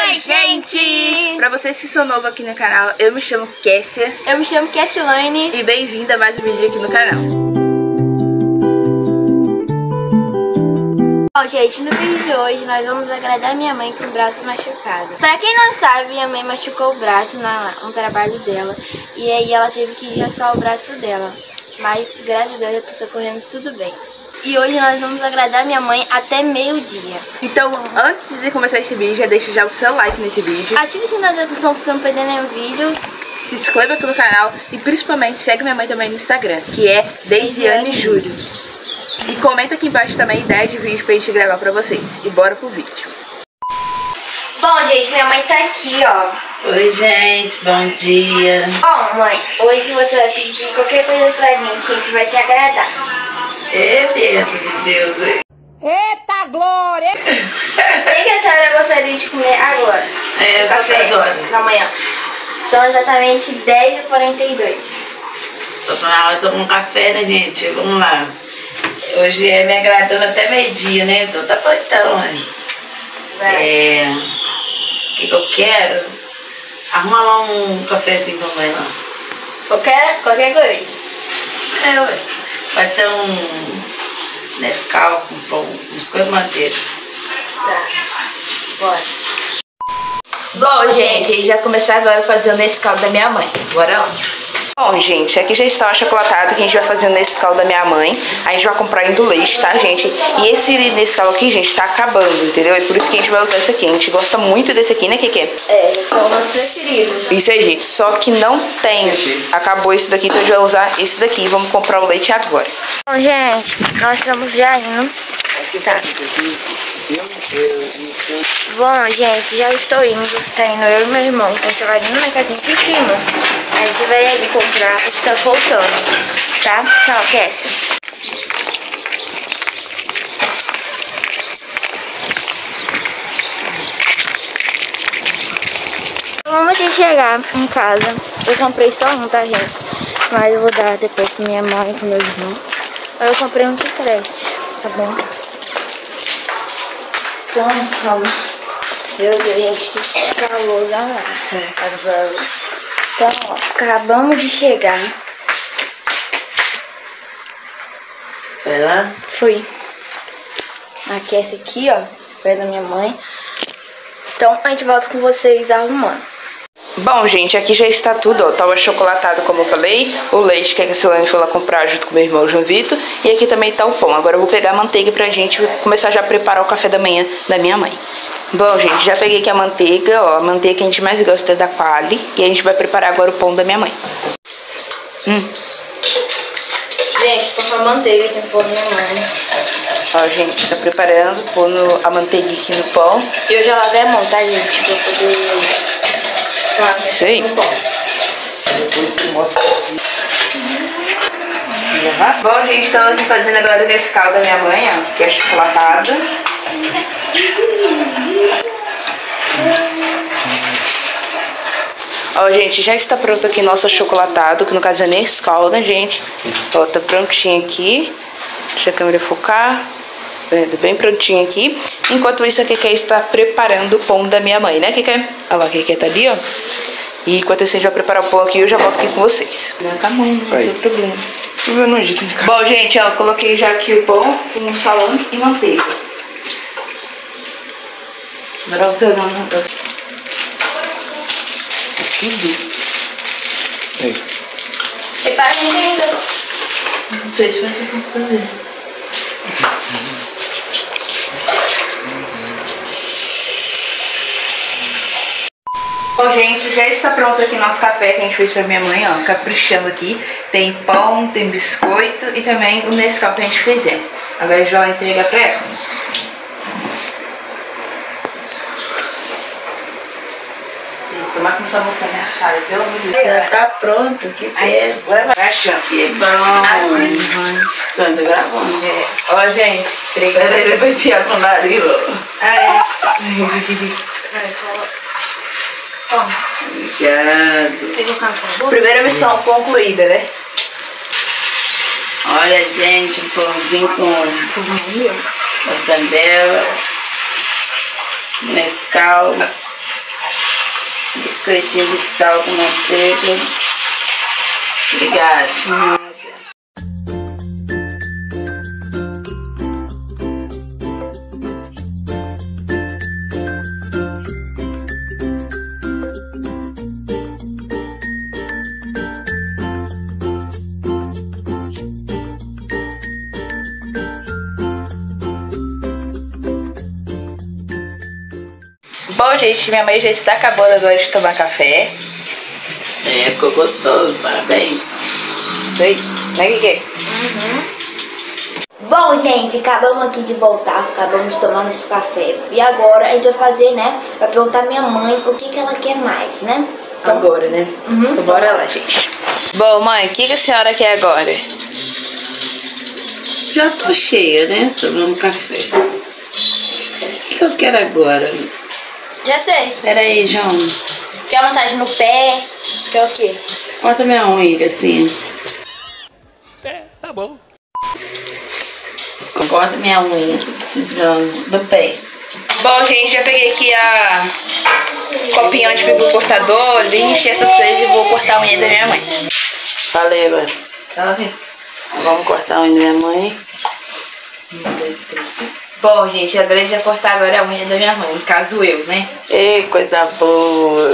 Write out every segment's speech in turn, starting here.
Oi, gente! Pra vocês que são novos aqui no canal, eu me chamo Kessia. Eu me chamo Kessilane. E bem-vinda a mais um vídeo aqui no canal. Bom, gente, no vídeo de hoje nós vamos agradar minha mãe com o braço machucado. Pra quem não sabe, minha mãe machucou o braço no trabalho dela. E aí ela teve que engessar o braço dela. Mas, graças a Deus, tá correndo tudo bem. E hoje nós vamos agradar minha mãe até meio-dia. Então, antes de começar esse vídeo, já deixa já o seu like nesse vídeo. Ative o sininho da notificação pra você não perder nenhum vídeo. Se inscreva aqui no canal e principalmente segue minha mãe também no Instagram, que é Deisiane Júlio. E comenta aqui embaixo também ideia de vídeo pra gente gravar pra vocês. E bora pro vídeo. Bom, gente, minha mãe tá aqui, ó. Oi, gente, bom dia. Bom, mãe, hoje você vai pedir qualquer coisa pra gente, a gente vai te agradar. É bênção de Deus. Eita glória! O que a senhora gostaria de comer agora? Café da manhã. São exatamente 10h42. Tô na hora de tomar um café, né, gente? Vamos lá. Hoje é me agradando até meio-dia, né? Então tá bom então, mãe. O que eu quero? Arruma lá um cafezinho pra mãe lá. Qualquer coisa. Ué. Pode ser um Nescau com pão, biscoito e manteiga. Tá. Bora. Bom, gente, a gente vai começar agora fazendo esse caldo da minha mãe. Bora lá? Bom, gente, aqui já está o achocolatado que a gente vai fazer nesse caldo da minha mãe. A gente vai comprar indo leite, tá, gente? E esse Nescau aqui, gente, tá acabando, entendeu? É por isso que a gente vai usar esse aqui. A gente gosta muito desse aqui, né, Keke? São os nossos preferidos. Isso aí, gente. Só que não tem. Acabou esse daqui, então a gente vai usar esse daqui. E vamos comprar o leite agora. Bom, gente, nós estamos já indo. Tá. Bom, gente, já estou indo. Tá indo eu e meu irmão. A gente vai indo na casinha de cima. A gente vai ali comprar o que tá faltando. Tá? Tchau, Kessia. Vamos aqui chegar em casa. Eu comprei só um, tá, gente? Mas eu vou dar depois pra minha mãe e pro meu irmão. Aí eu comprei um chiclete, tá bom? Então, calma. Meu Deus, gente, que calor danado. Então, ó, acabamos de chegar. Vai lá? Fui. Aquece aqui, ó, perto da minha mãe. Então, a gente volta com vocês arrumando. Bom, gente, aqui já está tudo, ó. Tá o achocolatado, como eu falei. O leite que a Kessilane foi lá comprar junto com meu irmão João Vitor. E aqui também tá o pão. Agora eu vou pegar a manteiga pra gente começar já a preparar o café da manhã da minha mãe. Bom, gente, já peguei aqui a manteiga, ó. A manteiga que a gente mais gosta é da Qualy. E a gente vai preparar agora o pão da minha mãe. Gente, tô com a manteiga aqui no pão da minha mãe. Ó, gente, tá preparando, pondo a manteiga aqui no pão. Eu já lavei a mão, tá, gente? Pra poder... Isso aí. Depois você mostra pra si. Bom, gente, estamos fazendo agora nesse caldo da minha mãe, ó, que é chocolatada. Ó, gente, já está pronto aqui nosso achocolatado, que no caso é Nescau, né, gente? Ó, tá prontinho aqui. Deixa a câmera focar. Bem prontinho aqui. Enquanto isso, a Keke está preparando o pão da minha mãe, né, Keke? Olha lá, a Keke tá ali, ó. E enquanto isso, a gente vai preparar o pão aqui, eu já volto aqui com vocês. Tá bom, não tem problema. Eu não agito em casa. Bom, gente, ó, coloquei já aqui o pão com salame e manteiga. Agora eu vou pegar uma... Tudo. Aí. Prepara a gente ainda. Não sei se vai ter como fazer. Bom, gente, já está pronto aqui nosso café que a gente fez pra minha mãe, ó, caprichando aqui. Tem pão, tem biscoito e também o Nescau que a gente fizer. Agora a gente vai lá entregar pra ela. Tomar que não tá mostrando minha sala, pelo amor de Deus. Já tá pronto, que peça. Agora vai achando. Que bom. Você anda gravando? É. Ó, gente, Peraí, ele vai enfiar com o nariz, ó. Obrigado. Primeira missão concluída, né? Olha, gente, um pãozinho com mortandela, Nescau, biscoitinho de sal com manteiga. Obrigada. Bom, gente, minha mãe já está acabando agora de tomar café. É, ficou gostoso, parabéns. Oi, né, Kiki? Bom, gente, acabamos aqui de voltar, acabamos de tomar nosso café. E agora a gente vai fazer, né? Vai perguntar à minha mãe o que ela quer mais, né? Então, Agora, né? Então bora lá, gente. Bom, mãe, o que a senhora quer agora? Já tô cheia, né? Tomando café. O que eu quero agora? já sei. Pera aí, João. Quer massagem no pé? Quer o quê? Corta minha unha, assim. Tá bom. Corta minha unha, tô precisando do pé. Bom, gente, já peguei aqui a copinho onde fica o cortador, lixe essas coisas e vou cortar a unha da minha mãe. Falei agora. Ela vem. Vamos cortar a unha da minha mãe. Bom, gente, agora a gente vai cortar agora a unha da minha mãe, no caso eu, né? Ei, coisa boa.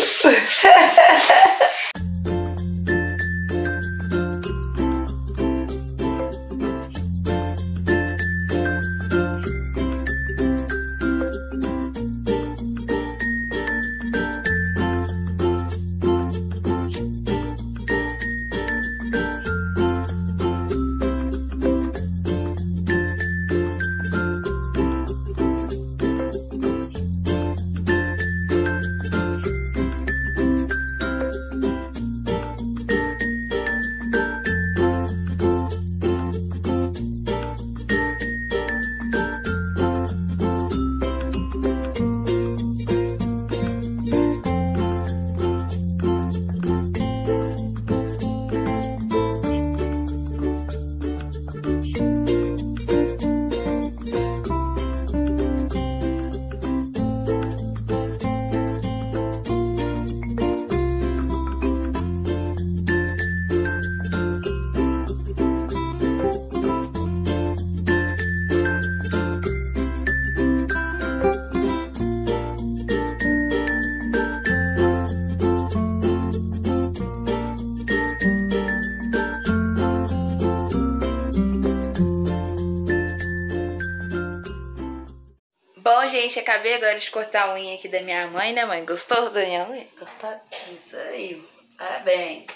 Bom, gente, acabei agora de cortar a unha aqui da minha mãe, né, mãe? Gostou da minha unha? Isso aí. Parabéns.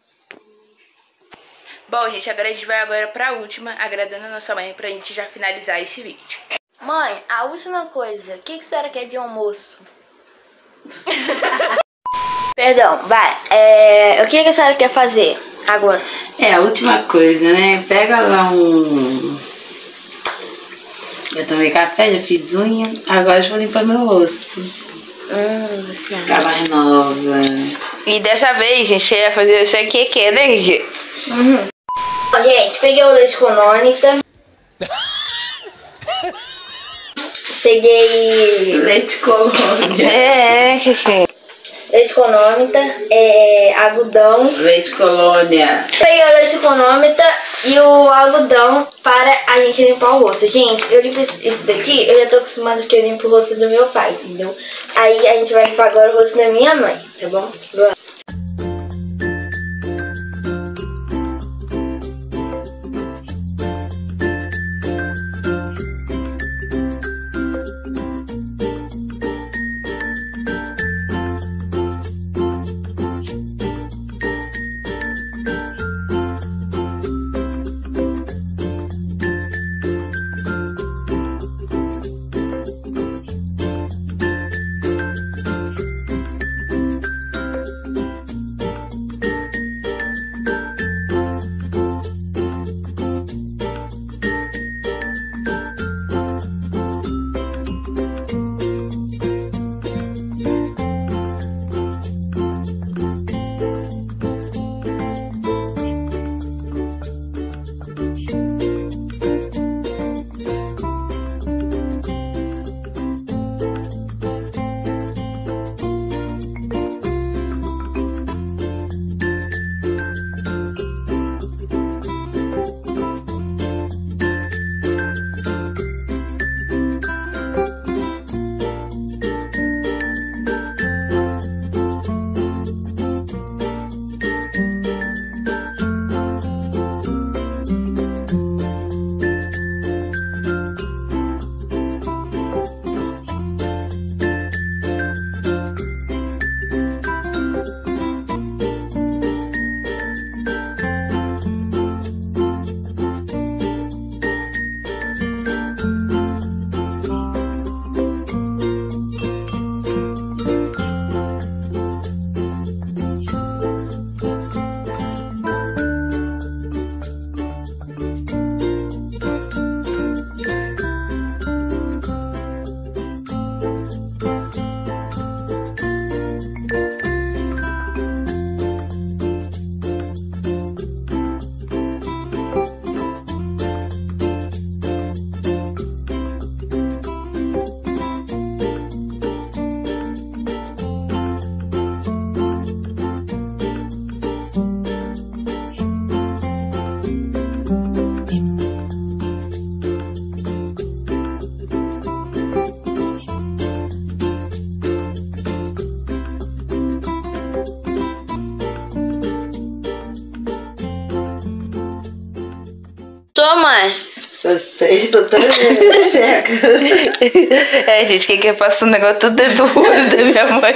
Bom, gente, agora a gente vai agora pra última, agradando a nossa mãe pra gente já finalizar esse vídeo. Mãe, a última coisa, o que a senhora quer de almoço? Perdão, vai. O que a senhora quer fazer agora? É, a última coisa, né? Pega lá um... Eu tomei café, já fiz unha. Agora eu vou limpar meu rosto. Ficar mais nova. E dessa vez, gente, eu ia fazer isso aqui, que né, Kiki? Ó, gente, peguei o leite Conônica. Peguei Leite colônia. É, Kiki. leite Conômica, algodão. Leite colônia. Peguei o leite Conômica e o algodão para a gente limpar o rosto. Gente, eu limpo isso daqui, eu já tô acostumada que eu limpo o rosto do meu pai, entendeu? Aí a gente vai limpar agora o rosto da minha mãe, tá bom? gente, tô tão seca. É, gente, quem quer passar um negócio tudo dentro do olho da minha mãe.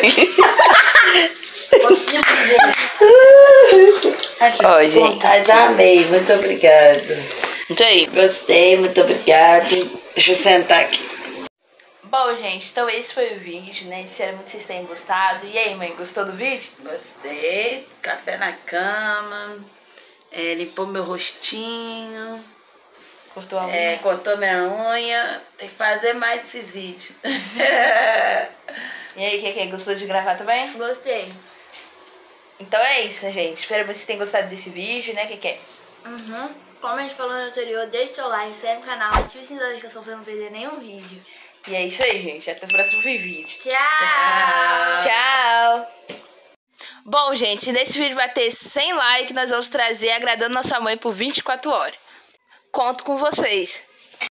Ó, gente. Mas amei, muito obrigado. Isso aí. Gostei, muito obrigado. Deixa eu sentar aqui. Bom, gente, então esse foi o vídeo, né? Espero muito que vocês tenham gostado. E aí, mãe, gostou do vídeo? Gostei. Café na cama. Limpou meu rostinho. Cortou a unha? Cortou minha unha. Tem que fazer mais desses vídeos. E aí, que gostou de gravar também? Gostei. Então é isso, né, gente? Espero que vocês tenham gostado desse vídeo, né, que Como a gente falou no anterior, deixe seu like, se inscreve no canal, ative o sininho da notificação pra não perder nenhum vídeo. E é isso aí, gente. Até o próximo vídeo. Tchau! Tchau! Bom, gente, se nesse vídeo bater 100 likes, nós vamos trazer Agradando Nossa Mãe por 24 horas. Conto com vocês.